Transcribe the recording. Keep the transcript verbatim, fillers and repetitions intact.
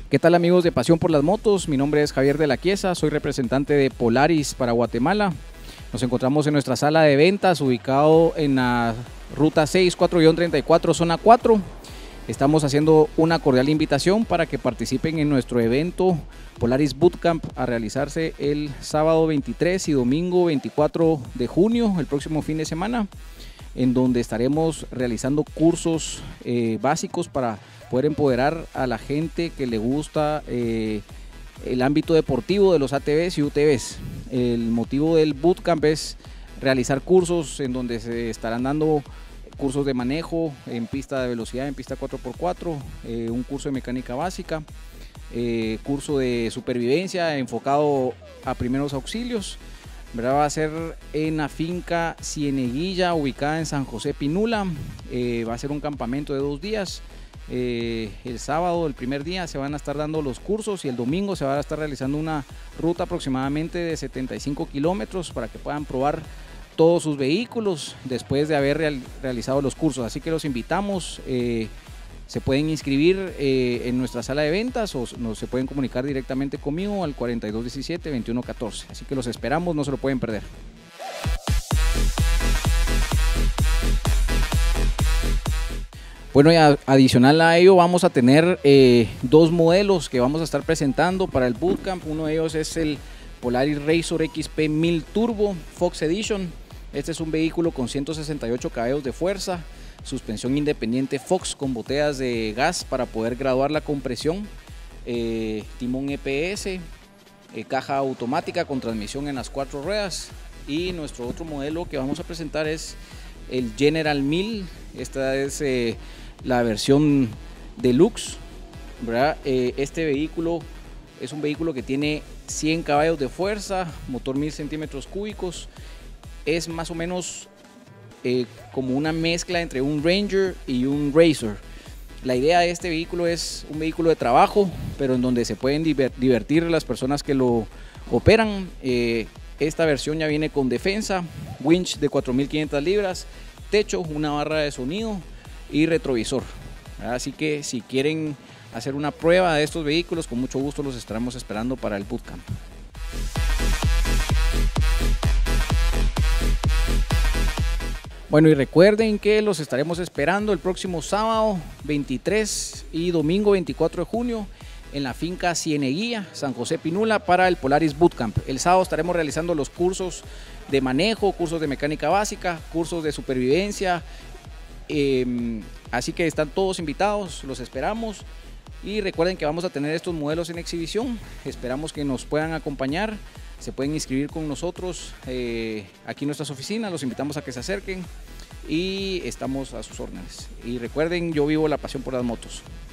¿Qué tal, amigos de Pasión por las Motos? Mi nombre es Javier de la Quiesa, soy representante de Polaris para Guatemala. Nos encontramos en nuestra sala de ventas, ubicado en la ruta seis cuatro treinta y cuatro, zona cuatro. Estamos haciendo una cordial invitación para que participen en nuestro evento Polaris Bootcamp, a realizarse el sábado veintitrés y domingo veinticuatro de junio, el próximo fin de semana, en donde estaremos realizando cursos eh, básicos para poder empoderar a la gente que le gusta eh, el ámbito deportivo de los A T Vs y U T Vs. El motivo del bootcamp es realizar cursos en donde se estarán dando cursos de manejo en pista de velocidad, en pista cuatro por cuatro, eh, un curso de mecánica básica, eh, curso de supervivencia enfocado a primeros auxilios, ¿verdad? Va a ser en la finca Cieneguilla, ubicada en San José Pinula. Eh, va a ser un campamento de dos días. Eh, el sábado, el primer día, se van a estar dando los cursos y el domingo se va a estar realizando una ruta aproximadamente de setenta y cinco kilómetros para que puedan probar todos sus vehículos después de haber real, realizado los cursos. Así que los invitamos, eh, se pueden inscribir eh, en nuestra sala de ventas o no, se pueden comunicar directamente conmigo al cuarenta y dos diecisiete, veintiuno catorce. Así que los esperamos, no se lo pueden perder. Bueno, y adicional a ello vamos a tener eh, dos modelos que vamos a estar presentando para el bootcamp. Uno de ellos es el Polaris Razor X P mil Turbo Fox Edition. Este es un vehículo con ciento sesenta y ocho caballos de fuerza, suspensión independiente Fox con botellas de gas para poder graduar la compresión, eh, timón E P S, eh, caja automática con transmisión en las cuatro ruedas. Y nuestro otro modelo que vamos a presentar es el General mil. Esta es eh, la versión deluxe, ¿verdad? Eh, este vehículo es un vehículo que tiene cien caballos de fuerza, motor mil centímetros cúbicos. Es más o menos eh, como una mezcla entre un Ranger y un Razor. La idea de este vehículo es un vehículo de trabajo, pero en donde se pueden divertir las personas que lo operan. Eh, esta versión ya viene con defensa, winch de cuatro mil quinientas libras, techo, una barra de sonido y retrovisor. Así que si quieren hacer una prueba de estos vehículos, con mucho gusto los estaremos esperando para el bootcamp. Bueno, y recuerden que los estaremos esperando el próximo sábado veintitrés y domingo veinticuatro de junio en la finca Cieneguilla, San José Pinula, para el Polaris Bootcamp. El sábado estaremos realizando los cursos de manejo, cursos de mecánica básica, cursos de supervivencia. Eh, así que están todos invitados, los esperamos. Y recuerden que vamos a tener estos modelos en exhibición. Esperamos que nos puedan acompañar. Se pueden inscribir con nosotros eh, aquí en nuestras oficinas. Los invitamos a que se acerquen y estamos a sus órdenes. Y recuerden, yo vivo la pasión por las motos.